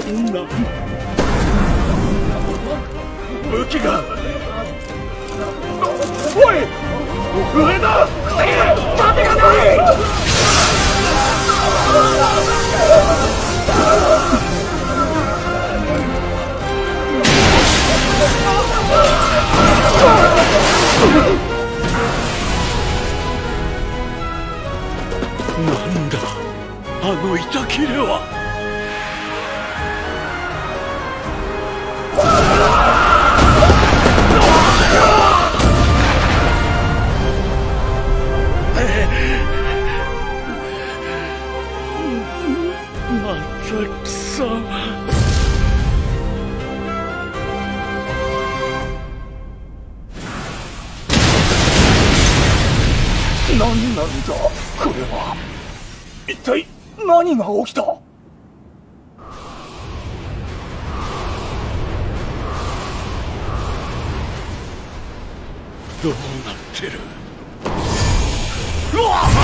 武器が。おい、上だ。盾がない。なんだあの板切れは。また貴様。何なんだこれは。一体何が起きた。どうなってる。うわっ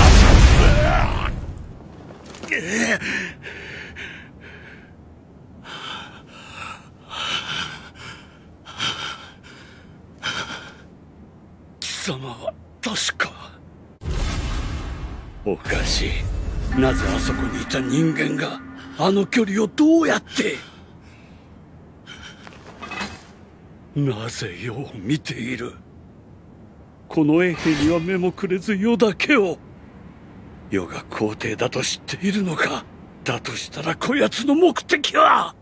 貴様は確か。おかしい。なぜあそこにいた人間があの距離をどうやって。なぜ世を見ている。この衛兵には目もくれず世だけを。世が皇帝だと知っているのか。だとしたらこやつの目的は。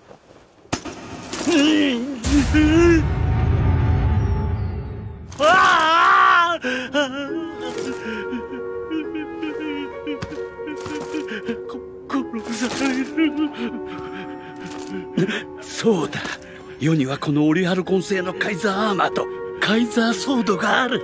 ああ殺される。そうだ、世にはこのオリハルコン製のカイザーアーマーとカイザーソードがある。